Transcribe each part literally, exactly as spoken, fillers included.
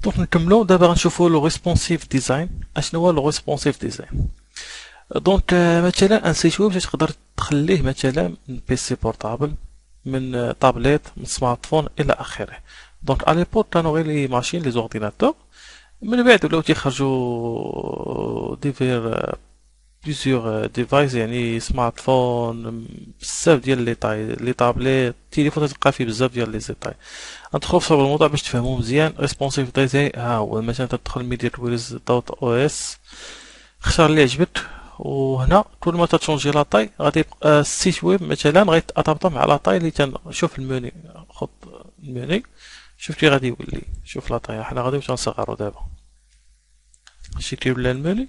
دونك نكملو دابا غنشوفو لو ريسبونسيف ديزاين. اشنو هو لو ريسبونسيف ديزاين؟ دونك مثلا ان سيت ويب تقدر تخليه مثلا من بيسي بورتابل، من طابليت، من سمارت فون الى اخره. دونك على ليبوك كانوا غير لي ماشين لي زورديناتور، من بعد ولاو تيخرجوا ديفير بليزيور ديفايس، يعني سمارت فون، بزاف ديال لي طاي لي طابليت، تليفون تلقى فيه بزاف ديال لي زيطاي. ندخل في صلب الموضوع باش تفهموا مزيان. ريسبونسيف ديزاين ها هو مثلا تدخل ميديا ويرز دوت او اس، اختار اللي عجبك، وهنا كل ما تتشونجي لا طاي غادي يبقى السيت ويب مثلا غيتادابطا مع لا طاي اللي تنشوف الموني. خط الموني شفتي غادي يولي شوف لا طاي. حنا غادي تنصغرو دابا شي كيولي الموني.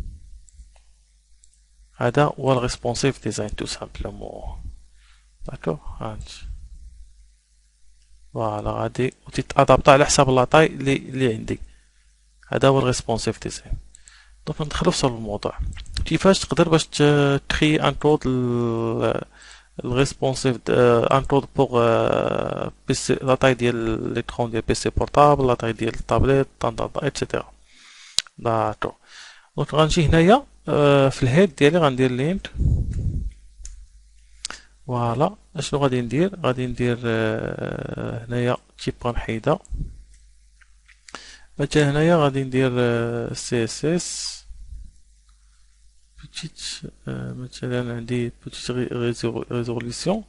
هذا هو الريسبونسيف ديزاين تو سامبلومون. داكوغ هانت فوالا غادي وتتادابطا على حساب لاطاي اللي اللي عندي. هذا هو الريسبونسيف ديزاين. دونك ندخلو في صلب الموضوع. كيفاش تقدر باش تخي ان كود الريسبونسيف ان كود بوغ بيسي لاطاي ديال ليكرون ديال بيسي بورتابل، لاطاي ديال الطابليت ايتترا. داكوغ. دونك غنجي هنايا في الهيد ديالي غندير لينك. فوالا اشنو غادي ندير؟ غادي ندير هنايا تيب غنحيدها. مثلا هنايا غادي ندير سي اس اس بوتيت، مثلا عندي بوتيت ريزوليسيون.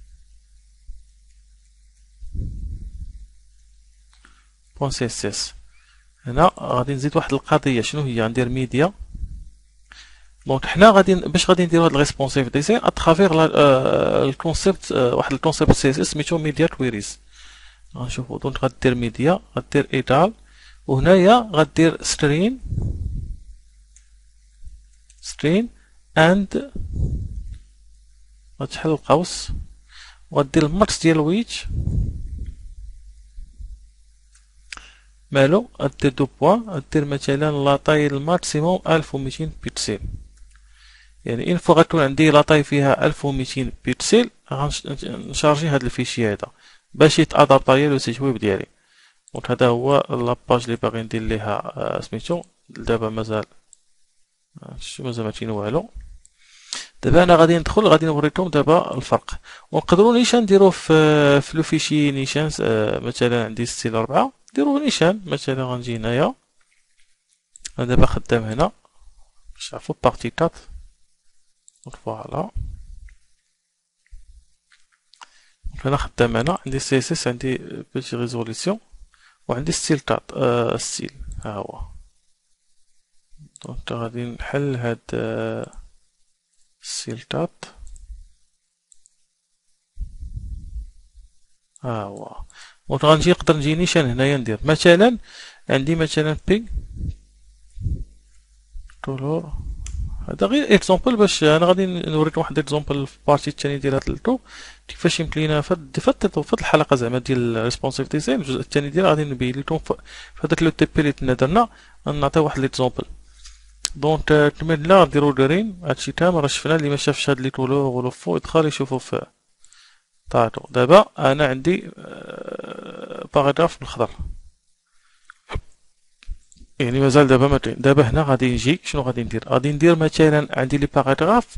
بوان سي اس اس. هنا غادي نزيد واحد القضيه. شنو هي؟ غندير ميديا. دونك حنا غادي باش غادي نديرو هاد الريسبونسيف ديزاين اترافيغ الكونسيبت، واحد الكونسيبت سي اس اس سميتو ميديا كويريز. غنشوفو. دونك غدير ميديا، غدير ايتال، وهنايا غدير سترين سترين اند غتحل القوس، وغدير الماكس ديال ويتش مالو. غدير دو بوان، غدير مثلا لاطاي الماكسيموم ألف وميتين بيكسل. يعني ان فوا غتكون عندي لاطاي فيها ألف وميتين بيكسل غنشارجي هاد الفيشي هذا باش يتادابطا لو سيت ويب ديالي. دونك هذا هو لاباج اللي باغي ندير ليها سميتو. دابا مازال مازال مكاين والو. دابا انا غادي ندخل غادي نوريكم دابا الفرق. ونقدروا نيشان نديروه في في لو فيشي نيشان. مثلا عندي ستيل أربعة نديروه نيشان. مثلا غنجي هنايا، انا دابا خدام هنا باش تعرفوا بارتي أربعة. فوالا انا خدام هنا عندي سي اس اس، عندي بيتي ريزوليسيون، وعندي ستيل أربعة. آه ستيل ها هو. دونك غادي نحل هاد آه ستيل أربعة. ها هو. دونك غنجي نقدر نجي نيشان هنايا ندير مثلا عندي مثلا بي كولور. هذا غير اكزومبل باش انا غادي نوريكم واحد اكزومبل في البارتي الثاني ديال هاد التو كيفاش يمكن لينا فهاد فهاد الحلقه زعما ديال ريسبونسيف ديزاين. الجزء الثاني ديال غادي نبين لكم في هذاك لو تي بي اللي كنا درنا نعطيو واحد الاكزومبل. دونك كما لا نديرو دارين هادشي كامل راه شفنا. اللي ما شافش هاد لي كولور ولو فو يدخل يشوفو في طاطو. دابا انا عندي باراغراف بالخضر، يعني مازال دابا ما كاين. دابا هنا غادي نجي شنو غادي ندير؟ غادي ندير مثلا عندي لي باراغراف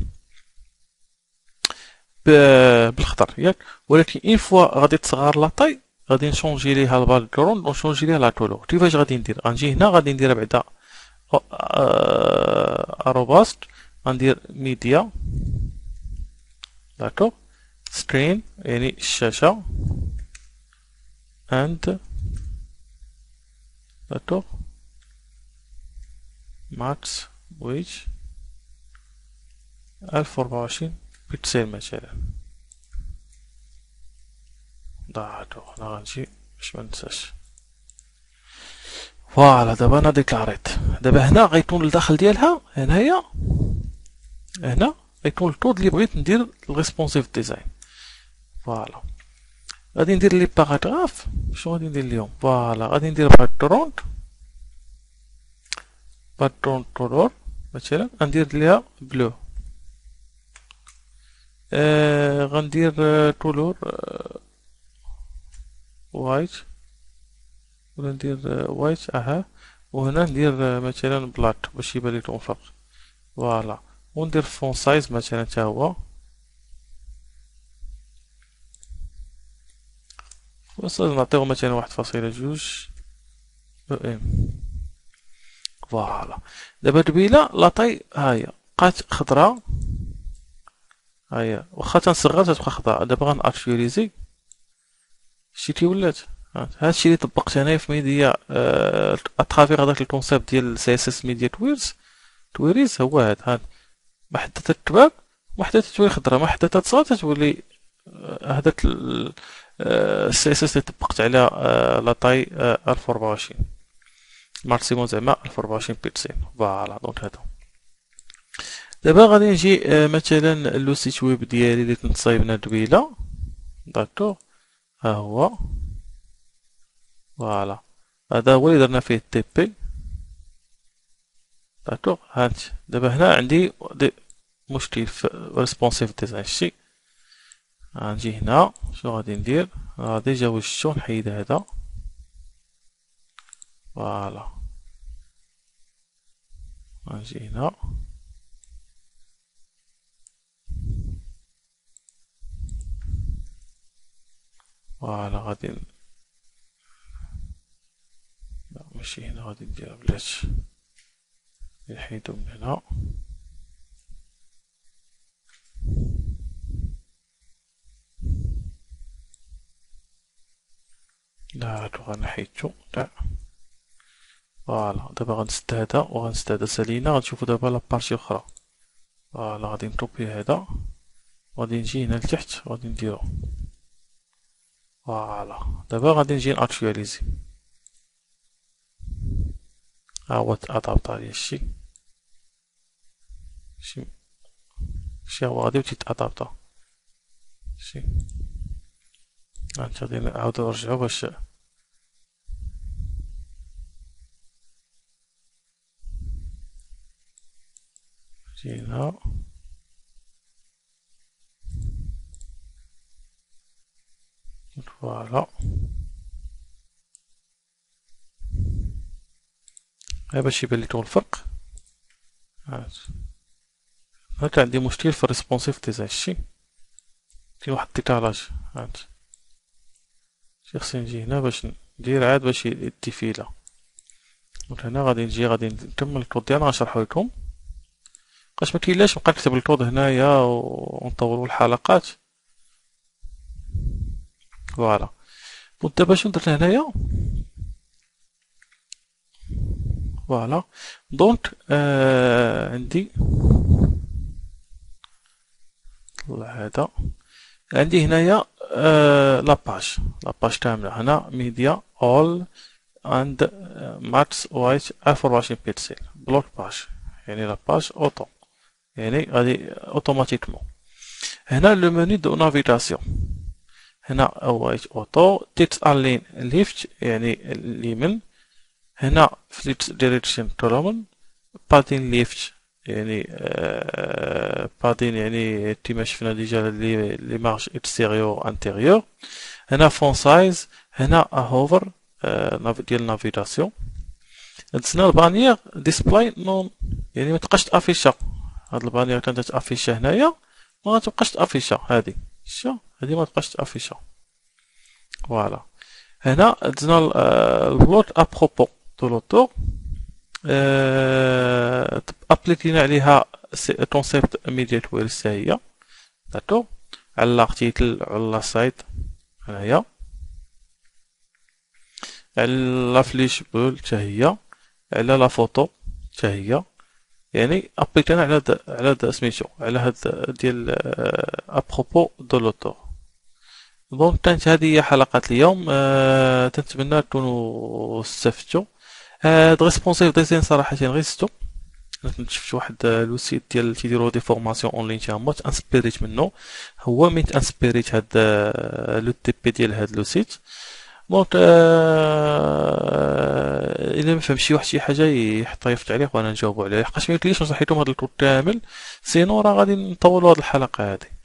بالخضر ياك، ولكن اين فوا غادي تصغر لاطاي غادي نشونجي ليها الباك جراوند ونشونجي ليها لا كولور. كيفاش غادي ندير؟ غنجي هنا غادي ندير بعدا اروباست، غندير ميديا داكوغ سكرين يعني الشاشه اند داكوغ ماكس ويتش ألف وأربعة وعشرين بيكسل مثلا. داكوغ انا غنجي باش مننساش. فوالا دابا انا ديكلاريت. دابا هنا غيكون الداخل ديالها هنايا، هنا غيكون الكود اللي بغيت ندير الريسبونسيف ديزاين. فوالا غادي ندير لي باراغراف. شنو غادي ندير اليوم؟ فوالا غادي ندير باك جراوند باك جراوند كولور مثلا غندير ليها بلو. آه غندير كولور وايت ولا ندير وايت اها، وهنا ندير مثلا بلاك باش يبان لكم الفرق. فوالا، وندير فون سايز مثلا تا هو، وصل نعطيو مثلا واحد فاصلة جوج او ام. فوالا، دابا الدبيله لاطاي هاهي بقات خضراء، هاهي واخا تنصغر تتبقى خضراء. دابا غنأكتواليزي، شتي ولات. هادشي اللي طبقت انايا في ميديا آه اترافيغ هداك الكونسيبت ديال سي اس اس ميديا تويرز تويريز هو هاد هاد ما حتى تتباب، ما حتى تتولي خضرا، ما حتى تتصغر تتولي آه، هداك السي اس اس اللي طبقت على آه لاطاي آه ألف وأربعة وعشرين ماكسيموم زعما ألف وأربعة وعشرين بيكسل. فوالا دونك هذا. دابا غادي نجي آه مثلا لو سيت ويب ديالي اللي كنت صايبنا دويله. داكوغ، ها هو. فوالا، هذا هو اللي درنا فيه التي بي. داكوغ، هانت دابا هنا عندي دي مشكل في ريسبونسيف ديزاين. شتي غنجي هنا، شنو غادي ندير؟ غادي جا وشتو نحيد هذا. فوالا، غنجي هنا، فوالا غادي لا ماشي هنا، غادي نديرها بلاش، نحيدو من هنا. لا هادو غنحيدو، لا. فوالا، دابا غنسد هدا وغنسد هدا سالينا. غنشوفو دابا لابارتي الاخرى. فوالا، غادي نكوبي هدا، غادي نجي هنا لتحت وغادي نديرو. فوالا، دابا غادي نجي ناكتواليزي. ها هو تأدابطا ليا الشي، شي شي هو غادي وتيتأدابطا. شي هانت غادي نعاودو نرجعو باش نجي هنا. فوالا، ها باش يبان لكم الفرق. هانت هاك عندي مشكل في الريسبونسيف ديزاين. شتي كاين واحد الديكالاج. هانت شي خصني نجي هنا باش ندير عاد باش يدي فيلا. دونك هنا غادي نجي غادي نكمل الكود ديالنا غنشرحو لكم، باش مكاينلاش نبقى نكتب الكود هنايا ونطولو الحلقات. فوالا، دونك دابا شنو درت هنايا؟ فوالا، دونك آه عندي طلع هذا، عندي هنايا آه لاباج لاباج كاملة. هنا ميديا اول عند ماكس وايت ألف وأربعة وعشرين بيكسل بلوك باج، يعني لاباج اوتو، يعني غادي اوتوماتيكمون. هنا لو مني دو نافيغاسيون، هنا وايت اوتو تيكست الين ليفت يعني اليمين، هنا فليبس دايركشن كولومن، بادين ليفت يعني آه بادين يعني كيما شفنا ديجا لي لي مارش اكستيريور انتيريور. هنا فون سايز، هنا هوفر آه ديال نافيغاسيون. دزنا البانيير ديسبلاي نون، يعني ما تبقاش تافيشا. هاد البانيير كانت تافيشا هنايا ما غتبقاش تافيشا. هادي شتو هادي ما تبقاش تافيشا. فوالا، هنا دزنا البلوك ابروبو دو لوتور، أه ابليكينا عليها كونسيبت ميديا تويرز حتى هي. داكوغ، على لارتيكل على لا سايت هنايا، على لا فليش بول حتى هي، على لا فوتو حتى هي، يعني ابليكينا على هاد على هاد سميتو على هاد ديال ابروبو دو لوتور. دونك كانت هذه هي حلقة اليوم. أه تنتمنى تكونوا استفدتوا. هاد ريسبونسيف ديزاين صراحة غير ستو، انا كنت شفت واحد لو سيت ديال تيديروا دي فورماسيون اونلاين تا هما تانسبيريت منه، هو من تانسبيريت هاد لو تي بي ديال هاد لو سيت. دونك آه الا ما فهمش شي واحد شي حاجه يحطها في التعليق وانا نجاوبو عليه، حقاش ما يمكنليش نشرح لكم هاد الكود كامل، سينو راه غادي نطولوا هاد الحلقه هادي.